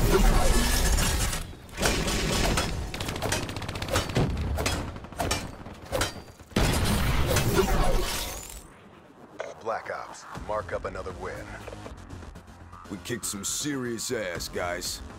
Black Ops, mark up another win. We kicked some serious ass, guys.